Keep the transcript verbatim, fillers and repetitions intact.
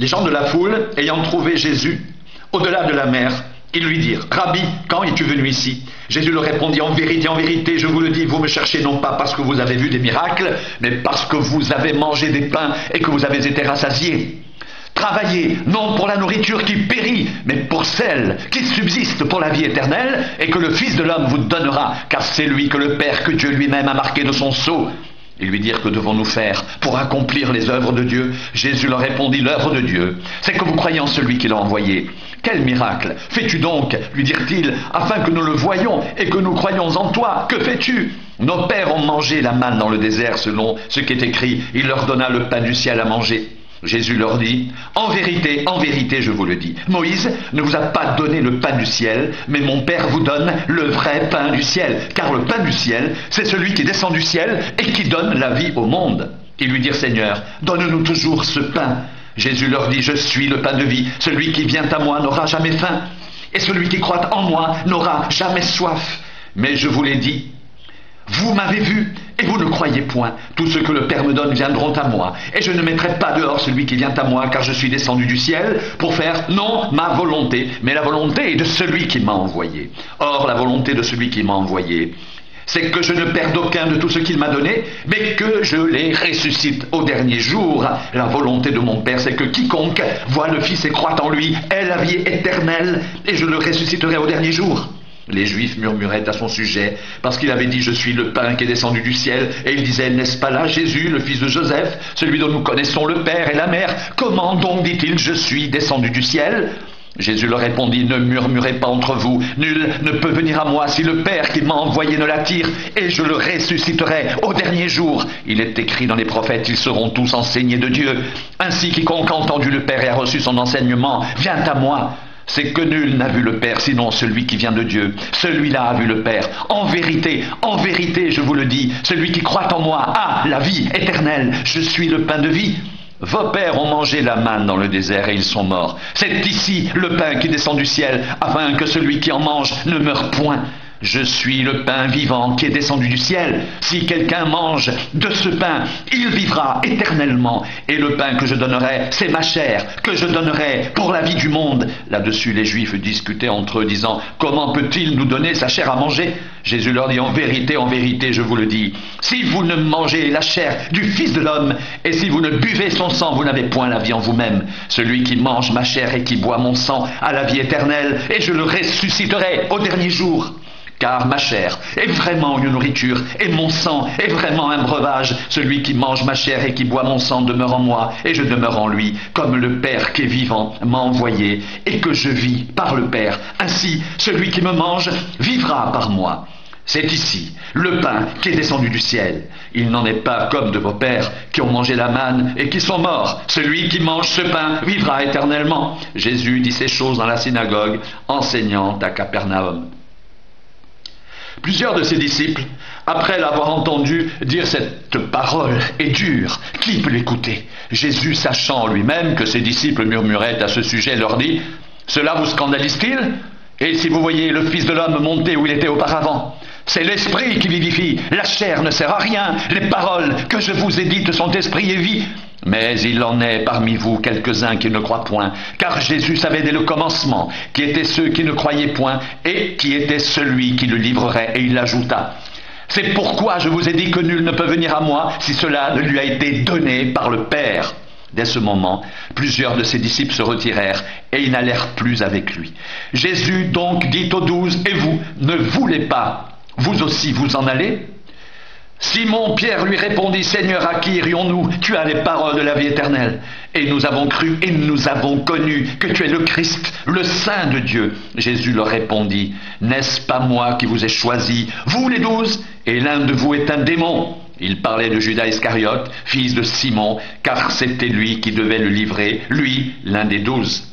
Les gens de la foule, ayant trouvé Jésus au-delà de la mer, ils lui dirent: Rabbi, quand es-tu venu ici? Jésus leur répondit: En vérité, en vérité, je vous le dis, vous me cherchez non pas parce que vous avez vu des miracles, mais parce que vous avez mangé des pains et que vous avez été rassasiés. Travaillez, non pour la nourriture qui périt, mais pour celle qui subsiste pour la vie éternelle, et que le Fils de l'homme vous donnera, car c'est lui que le Père, que Dieu lui-même a marqué de son sceau. Ils lui dirent: Que devons-nous faire pour accomplir les œuvres de Dieu? Jésus leur répondit: L'œuvre de Dieu, c'est que vous croyez en celui qui l'a envoyé. Quel miracle fais-tu donc, lui dirent-ils, afin que nous le voyions et que nous croyions en toi? Que fais-tu? Nos pères ont mangé la manne dans le désert, selon ce qui est écrit. Il leur donna le pain du ciel à manger. Jésus leur dit: En vérité, en vérité, je vous le dis, Moïse ne vous a pas donné le pain du ciel, mais mon Père vous donne le vrai pain du ciel. Car le pain du ciel, c'est celui qui descend du ciel et qui donne la vie au monde. Ils lui dirent: Seigneur, donne-nous toujours ce pain. Jésus leur dit: Je suis le pain de vie. Celui qui vient à moi n'aura jamais faim, et celui qui croit en moi n'aura jamais soif. Mais je vous l'ai dit, vous m'avez vu, et vous ne croyez point. Tous ceux que le Père me donne viendront à moi, et je ne mettrai pas dehors celui qui vient à moi, car je suis descendu du ciel pour faire non ma volonté, mais la volonté de celui qui m'a envoyé. Or, la volonté de celui qui m'a envoyé, c'est que je ne perde aucun de tout ce qu'il m'a donné, mais que je les ressuscite au dernier jour. La volonté de mon Père, c'est que quiconque voit le Fils et croit en lui ait la vie éternelle, et je le ressusciterai au dernier jour. Les Juifs murmuraient à son sujet, parce qu'il avait dit: Je suis le pain qui est descendu du ciel. Et ils disaient: N'est-ce pas là Jésus, le fils de Joseph, celui dont nous connaissons le Père et la Mère? Comment donc dit-il: Je suis descendu du ciel? Jésus leur répondit: Ne murmurez pas entre vous, nul ne peut venir à moi si le Père qui m'a envoyé ne l'attire, et je le ressusciterai au dernier jour. Il est écrit dans les prophètes: Ils seront tous enseignés de Dieu. Ainsi quiconque a entendu le Père et a reçu son enseignement vient à moi. C'est que nul n'a vu le Père sinon celui qui vient de Dieu. Celui-là a vu le Père. En vérité, en vérité, je vous le dis, celui qui croit en moi a la vie éternelle. Je suis le pain de vie. Vos pères ont mangé la manne dans le désert et ils sont morts. C'est ici le pain qui descend du ciel, afin que celui qui en mange ne meure point. Je suis le pain vivant qui est descendu du ciel. Si quelqu'un mange de ce pain, il vivra éternellement. Et le pain que je donnerai, c'est ma chair, que je donnerai pour la vie du monde. Là-dessus, les Juifs discutaient entre eux, disant: Comment peut-il nous donner sa chair à manger? Jésus leur dit: En vérité, en vérité, je vous le dis, si vous ne mangez la chair du Fils de l'homme, et si vous ne buvez son sang, vous n'avez point la vie en vous-même. Celui qui mange ma chair et qui boit mon sang a la vie éternelle, et je le ressusciterai au dernier jour. Car ma chair est vraiment une nourriture, et mon sang est vraiment un breuvage. Celui qui mange ma chair et qui boit mon sang demeure en moi, et je demeure en lui, comme le Père qui est vivant m'a envoyé, et que je vis par le Père. Ainsi, celui qui me mange vivra par moi. C'est ici le pain qui est descendu du ciel. Il n'en est pas comme de vos pères qui ont mangé la manne et qui sont morts. Celui qui mange ce pain vivra éternellement. Jésus dit ces choses dans la synagogue, enseignant à Capernaum. Plusieurs de ses disciples, après l'avoir entendu dire cette parole est dure, qui peut l'écouter? Jésus, sachant lui-même que ses disciples murmuraient à ce sujet, leur dit: Cela vous scandalise-t-il? Et si vous voyez le Fils de l'homme monter où il était auparavant? C'est l'esprit qui vivifie, la chair ne sert à rien. Les paroles que je vous ai dites sont esprit et vie. Mais il en est parmi vous quelques-uns qui ne croient point, car Jésus savait dès le commencement qui étaient ceux qui ne croyaient point et qui était celui qui le livrerait. Et il ajouta: C'est pourquoi je vous ai dit que nul ne peut venir à moi si cela ne lui a été donné par le Père. Dès ce moment, plusieurs de ses disciples se retirèrent et ils n'allèrent plus avec lui. Jésus donc dit aux douze: Et vous, ne voulez pas vous aussi vous en aller? Simon Pierre lui répondit: Seigneur, à qui irions-nous? Tu as les paroles de la vie éternelle. Et nous avons cru et nous avons connu que tu es le Christ, le Saint de Dieu. Jésus leur répondit: N'est-ce pas moi qui vous ai choisi, vous les douze? Et l'un de vous est un démon. Il parlait de Judas Iscariote, fils de Simon, car c'était lui qui devait le livrer, lui, l'un des douze.